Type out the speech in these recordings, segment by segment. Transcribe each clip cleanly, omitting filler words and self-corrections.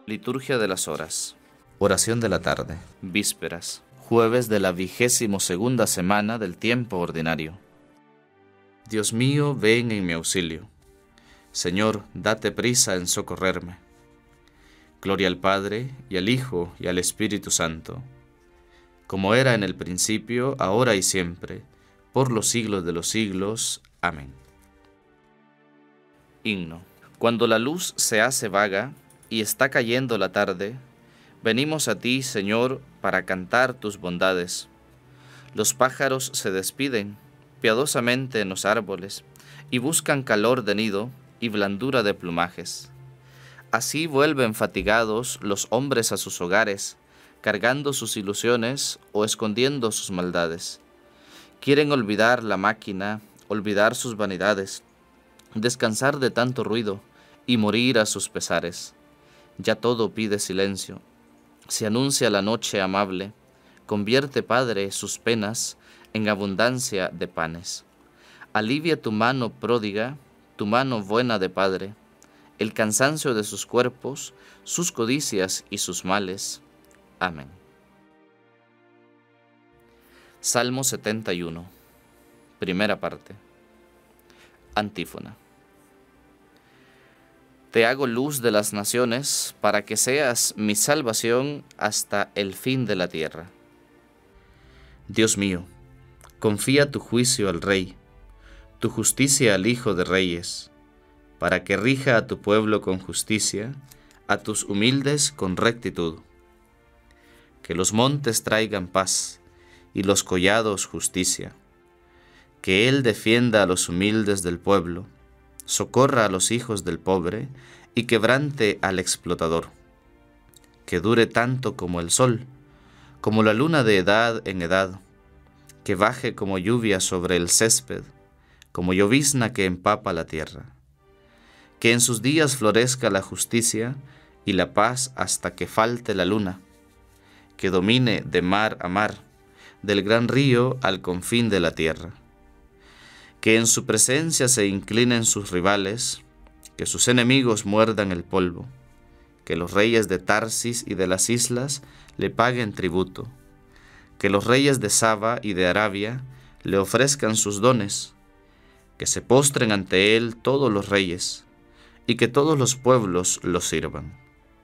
Liturgia de las horas. Oración de la tarde. Vísperas. Jueves de la 22ª semana del tiempo ordinario. Dios mío, ven en mi auxilio. Señor, date prisa en socorrerme. Gloria al Padre, y al Hijo, y al Espíritu Santo, como era en el principio, ahora y siempre, por los siglos de los siglos. Amén. Himno. Cuando la luz se hace vaga y está cayendo la tarde, venimos a ti, Señor, para cantar tus bondades. Los pájaros se despiden piadosamente en los árboles y buscan calor de nido y blandura de plumajes. Así vuelven fatigados los hombres a sus hogares, cargando sus ilusiones o escondiendo sus maldades. Quieren olvidar la máquina, olvidar sus vanidades, descansar de tanto ruido y morir a sus pesares. Ya todo pide silencio. Se anuncia la noche amable. Convierte, Padre, sus penas en abundancia de panes. Alivia tu mano pródiga, tu mano buena de Padre, el cansancio de sus cuerpos, sus codicias y sus males. Amén. Salmo 71. Primera parte. Antífona. Te hago luz de las naciones, para que seas mi salvación hasta el fin de la tierra. Dios mío, confía tu juicio al Rey, tu justicia al Hijo de Reyes, para que rija a tu pueblo con justicia, a tus humildes con rectitud. Que los montes traigan paz, y los collados justicia. Que Él defienda a los humildes del pueblo, socorra a los hijos del pobre, y quebrante al explotador. Que dure tanto como el sol, como la luna de edad en edad, que baje como lluvia sobre el césped, como llovizna que empapa la tierra. Que en sus días florezca la justicia y la paz hasta que falte la luna, que domine de mar a mar, del gran río al confín de la tierra. Que en su presencia se inclinen sus rivales, que sus enemigos muerdan el polvo, que los reyes de Tarsis y de las islas le paguen tributo, que los reyes de Saba y de Arabia le ofrezcan sus dones, que se postren ante él todos los reyes, y que todos los pueblos lo sirvan.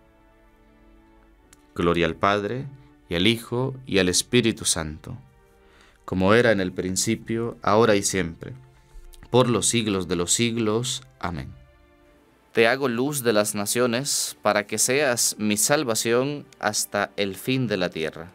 Gloria al Padre, y al Hijo, y al Espíritu Santo, como era en el principio, ahora y siempre, por los siglos de los siglos. Amén. Te hago luz de las naciones, para que seas mi salvación hasta el fin de la tierra.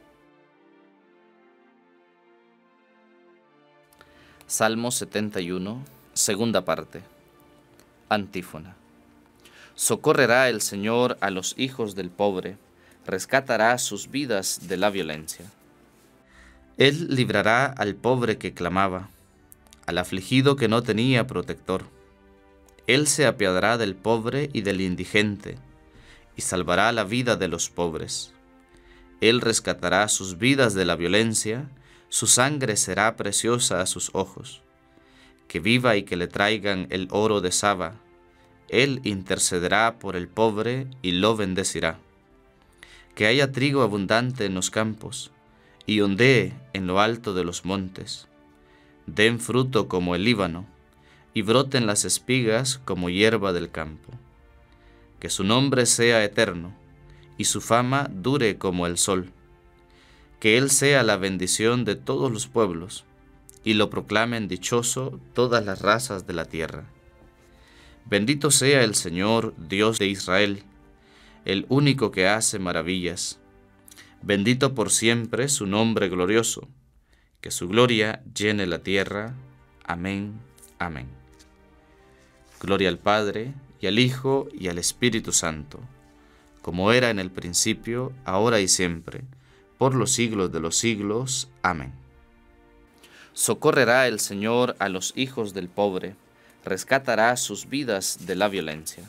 Salmo 71, segunda parte. Antífona. Socorrerá el Señor a los hijos del pobre, rescatará sus vidas de la violencia. Él librará al pobre que clamaba, al afligido que no tenía protector. Él se apiadará del pobre y del indigente, y salvará la vida de los pobres. Él rescatará sus vidas de la violencia, su sangre será preciosa a sus ojos. Que viva y que le traigan el oro de Saba. Él intercederá por el pobre y lo bendecirá. Que haya trigo abundante en los campos, y ondee en lo alto de los montes. Den fruto como el Líbano, y broten las espigas como hierba del campo. Que su nombre sea eterno, y su fama dure como el sol. Que Él sea la bendición de todos los pueblos, y lo proclamen dichoso todas las razas de la tierra. Bendito sea el Señor, Dios de Israel, el único que hace maravillas. Bendito por siempre su nombre glorioso, que su gloria llene la tierra. Amén, amén. Gloria al Padre, y al Hijo, y al Espíritu Santo, como era en el principio, ahora y siempre, por los siglos de los siglos. Amén. Socorrerá el Señor a los hijos del pobre, rescatará sus vidas de la violencia.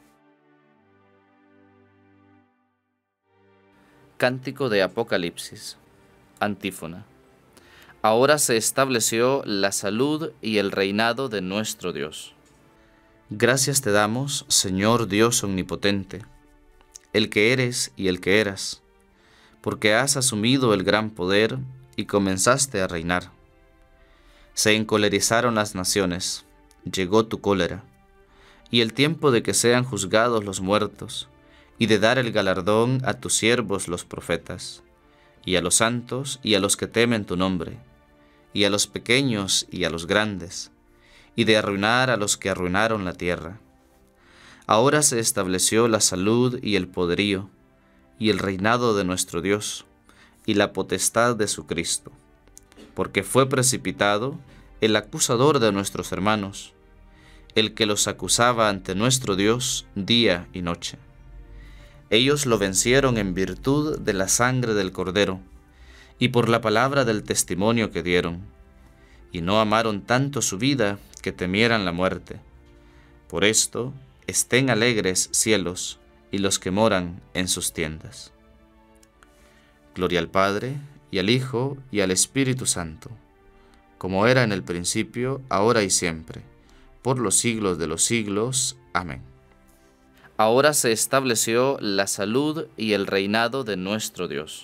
Cántico de Apocalipsis. Antífona. Ahora se estableció la salud y el reinado de nuestro Dios. Gracias te damos, Señor Dios omnipotente, el que eres y el que eras, porque has asumido el gran poder y comenzaste a reinar. Se encolerizaron las naciones, llegó tu cólera, y el tiempo de que sean juzgados los muertos, y de dar el galardón a tus siervos los profetas, y a los santos y a los que temen tu nombre, y a los pequeños y a los grandes, y de arruinar a los que arruinaron la tierra. Ahora se estableció la salud y el poderío, y el reinado de nuestro Dios, y la potestad de su Cristo, porque fue precipitado el acusador de nuestros hermanos, el que los acusaba ante nuestro Dios día y noche. Ellos lo vencieron en virtud de la sangre del Cordero, y por la palabra del testimonio que dieron, y no amaron tanto su vida que temieran la muerte. Por esto, estén alegres cielos y los que moran en sus tiendas. Gloria al Padre, y al Hijo, y al Espíritu Santo, como era en el principio, ahora y siempre, por los siglos de los siglos. Amén. Ahora se estableció la salud y el reinado de nuestro Dios.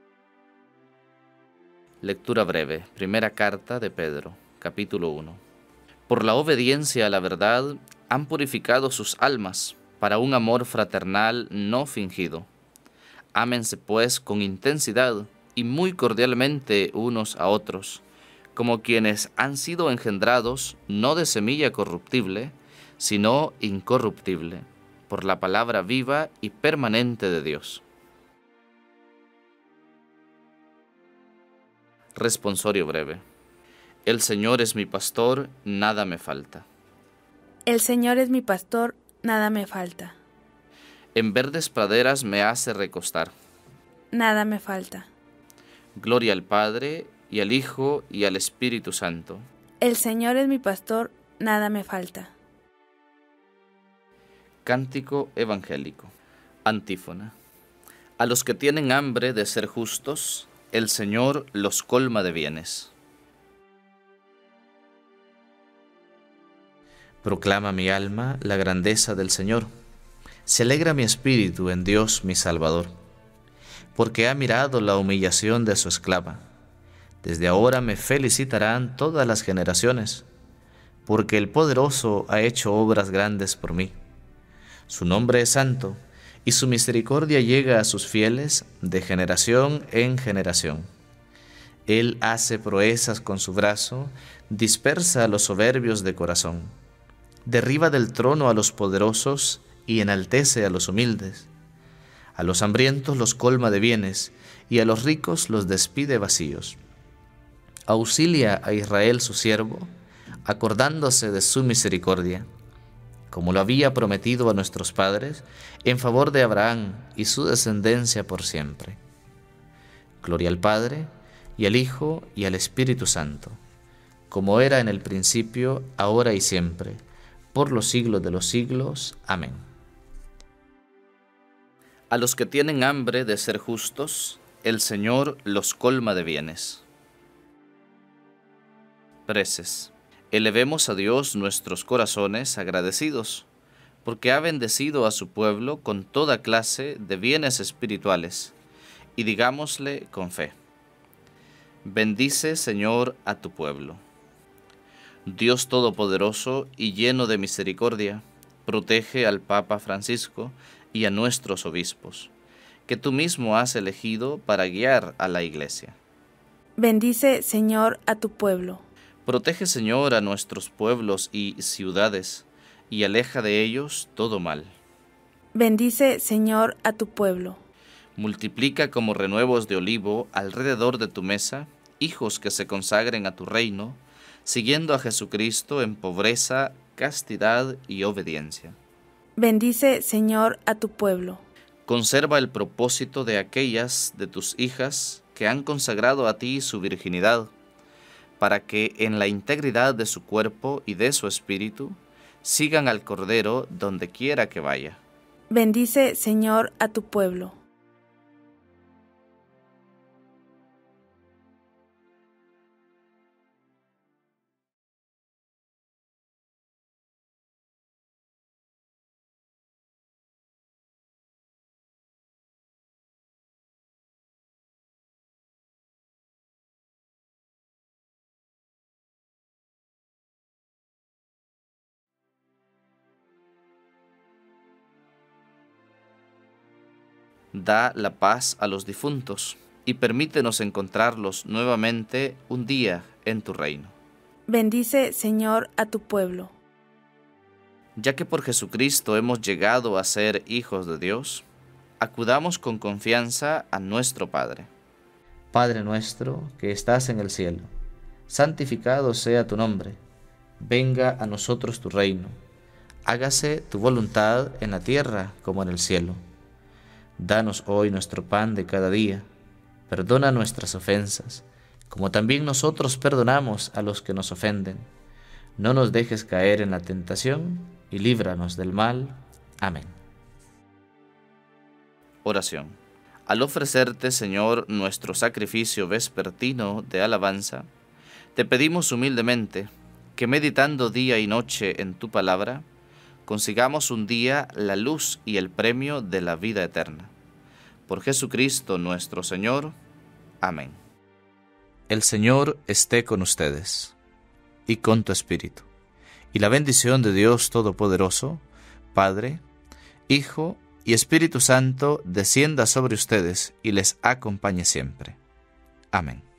Lectura breve. Primera carta de Pedro, capítulo 1. Por la obediencia a la verdad han purificado sus almas para un amor fraternal no fingido. Ámense pues con intensidad y muy cordialmente unos a otros, como quienes han sido engendrados no de semilla corruptible, sino incorruptible, por la palabra viva y permanente de Dios. Responsorio breve. El Señor es mi pastor, nada me falta. El Señor es mi pastor, nada me falta. En verdes praderas me hace recostar. Nada me falta. Gloria al Padre, y al Hijo, y al Espíritu Santo. El Señor es mi pastor, nada me falta. Cántico evangélico. Antífona. A los que tienen hambre de ser justos, el Señor los colma de bienes. Proclama mi alma la grandeza del Señor. Se alegra mi espíritu en Dios mi Salvador, porque ha mirado la humillación de su esclava. Desde ahora me felicitarán todas las generaciones, porque el Poderoso ha hecho obras grandes por mí. Su nombre es santo, y su misericordia llega a sus fieles de generación en generación. Él hace proezas con su brazo, dispersa a los soberbios de corazón. Derriba del trono a los poderosos y enaltece a los humildes. A los hambrientos los colma de bienes, y a los ricos los despide vacíos. Auxilia a Israel su siervo, acordándose de su misericordia, como lo había prometido a nuestros padres, en favor de Abraham y su descendencia por siempre. Gloria al Padre, y al Hijo, y al Espíritu Santo, como era en el principio, ahora y siempre, por los siglos de los siglos. Amén. A los que tienen hambre de ser justos, el Señor los colma de bienes. Preces. Elevemos a Dios nuestros corazones agradecidos, porque ha bendecido a su pueblo con toda clase de bienes espirituales, y digámosle con fe: bendice, Señor, a tu pueblo. Dios Todopoderoso y lleno de misericordia, protege al Papa Francisco y a nuestros obispos, que tú mismo has elegido para guiar a la Iglesia. Bendice, Señor, a tu pueblo. Protege, Señor, a nuestros pueblos y ciudades, y aleja de ellos todo mal. Bendice, Señor, a tu pueblo. Multiplica como renuevos de olivo alrededor de tu mesa hijos que se consagren a tu reino, siguiendo a Jesucristo en pobreza, castidad y obediencia. Bendice, Señor, a tu pueblo. Conserva el propósito de aquellas de tus hijas que han consagrado a ti su virginidad, para que en la integridad de su cuerpo y de su espíritu sigan al Cordero donde quiera que vaya. Bendice, Señor, a tu pueblo. da la paz a los difuntos y permítenos encontrarlos nuevamente un día en tu reino. Bendice, Señor, a tu pueblo. Ya que por Jesucristo hemos llegado a ser hijos de Dios, acudamos con confianza a nuestro Padre. Padre nuestro que estás en el cielo, santificado sea tu nombre. Venga a nosotros tu reino. Hágase tu voluntad en la tierra como en el cielo. Danos hoy nuestro pan de cada día. Perdona nuestras ofensas, como también nosotros perdonamos a los que nos ofenden. No nos dejes caer en la tentación y líbranos del mal. Amén. Oración. Al ofrecerte, Señor, nuestro sacrificio vespertino de alabanza, te pedimos humildemente que meditando día y noche en tu palabra, consigamos un día la luz y el premio de la vida eterna. Por Jesucristo nuestro Señor. Amén. El Señor esté con ustedes y con tu espíritu. Y la bendición de Dios Todopoderoso, Padre, Hijo y Espíritu Santo, descienda sobre ustedes y les acompañe siempre. Amén.